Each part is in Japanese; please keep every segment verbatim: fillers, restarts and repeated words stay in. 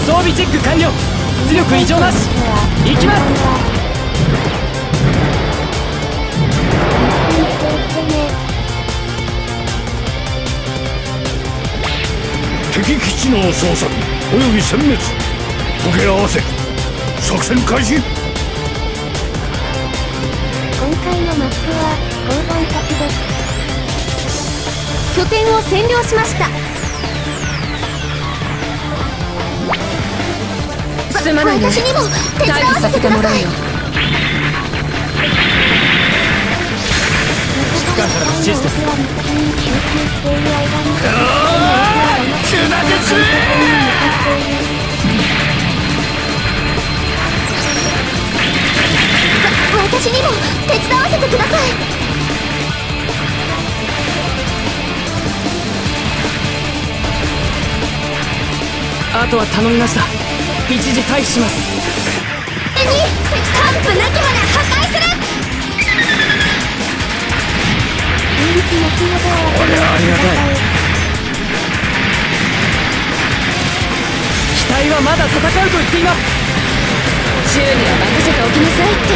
装備チェック完了。出力異常なし。行きます。 敵基地の捜索および殲滅時計合わせ作戦開始。 今回のマップは鉱山先です。拠点を占領しました。 すまないね。 私にも手伝わせてください。 指揮官からの指示です。 私にも手伝わせてください。 あとは頼みました。一時退避します。 に完膚なきまで破壊する。 これはありがたい。機体はまだ戦うと言っています。 修理は任せておきなさいって。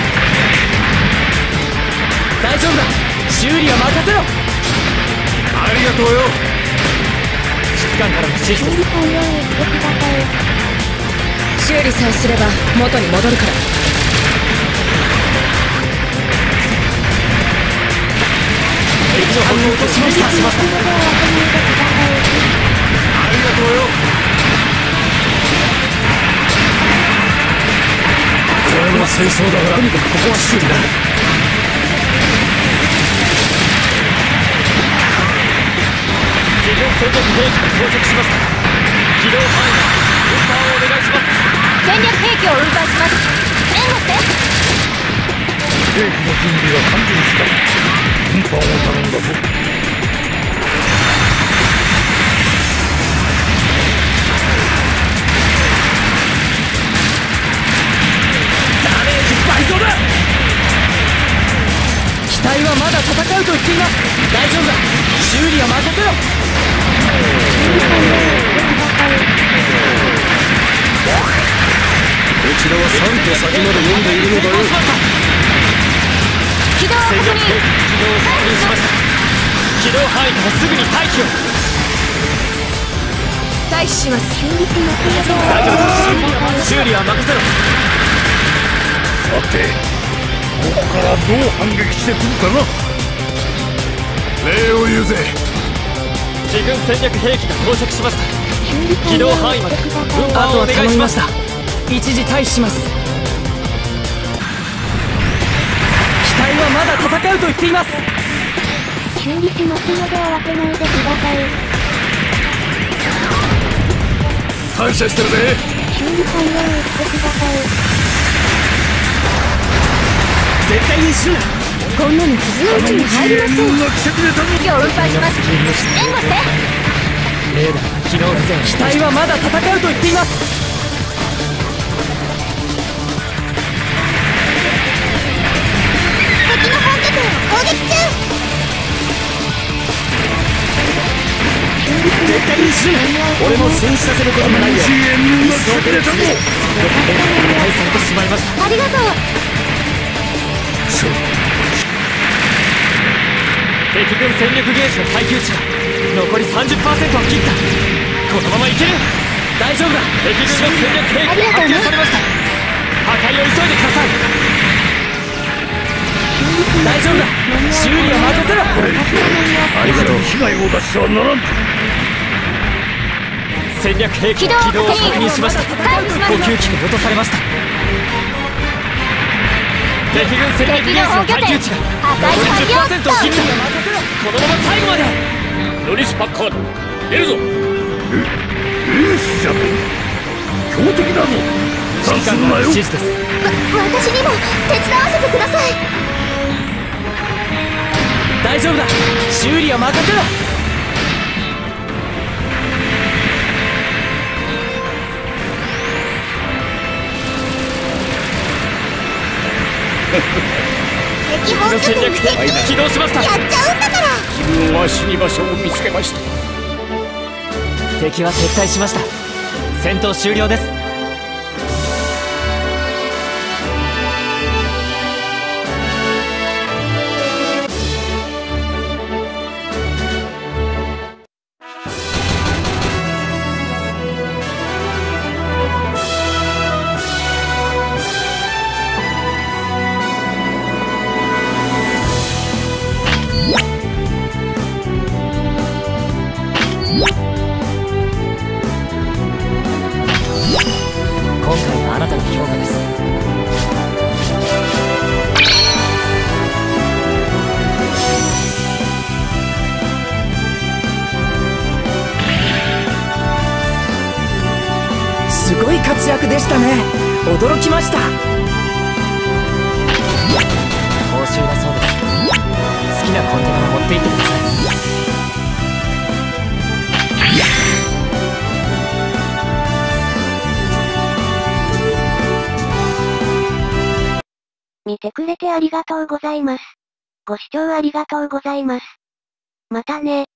大丈夫だ。修理は任せろ。 ありがとうよ。 指揮官からの指示です。 修理さえすれば元に戻るから。 敵の反応としましたしました。 ありがとうよ。これは戦争だから、とにかくここは修理だ。 自軍戦略兵器が到着しました。機動範囲内運搬をお願いします。 戦略兵器を運搬します。援護して。 兵器の準備が完了した。運搬を頼んだぞ。 ダメージ倍増だ。機体はまだ戦うと言っています。大丈夫だ。修理は任せろ。 こちらはさん手先まで読んでいるのだよ。 起動を確認。 起動を確認しました。起動範囲からすぐに待機を。 退避します。 大丈夫だ。修理は任せろ。 さてここからどう反撃してくるかな。礼を言うぜ。 自軍戦略兵器が到着しました。起動範囲まで運搬をお願いします。一時退避します。機体はまだ戦うと言っています。 修理しますので慌てないでください。 感謝してるぜ。 修理完了を言ってください。 絶対にしろ。 こんなの傷のうちに入りません。 が来てくれたぞ。 機を運搬します。援護して。 レーダーが機能不全。機体はまだ戦うと言っています。 敵の本拠点を攻撃中。 絶対にしろ。俺も戦死させることもないよ。 支援が来てくれたぞ。 対されてしまいました。 ありがとう。 そう敵軍戦力ゲージの耐久値が残り さんじゅっパーセント を切った。このままいける。大丈夫だ。敵軍の戦略兵器が発見されました。破壊を急いでください。大丈夫だ。修理は任せろ。 これ以上ありがとう。被害を出してはならん。 戦略兵器の起動を確認しました。補給機が落とされました。敵軍戦略ゲージの耐久値が残り じゅっパーセント を切った。このまま最後まで。 ノリス・パッカード出るぞ。えエースじゃと強敵だぞ。 指揮官からの指示です。 わ私にも手伝わせてください。 大丈夫だ。修理は任せろ。 敵本拠戦略点に接近。 起動しました。 やっちゃうんだから。 自分は死に場所を見つけました。 敵は撤退しました。 戦闘終了です。今回はあなたの評価です。 すごい活躍でしたね。驚きました。 報酬だそうです。好きなコンテナを持って行ってください。 見てくれてありがとうございます。ご視聴ありがとうございます。またね。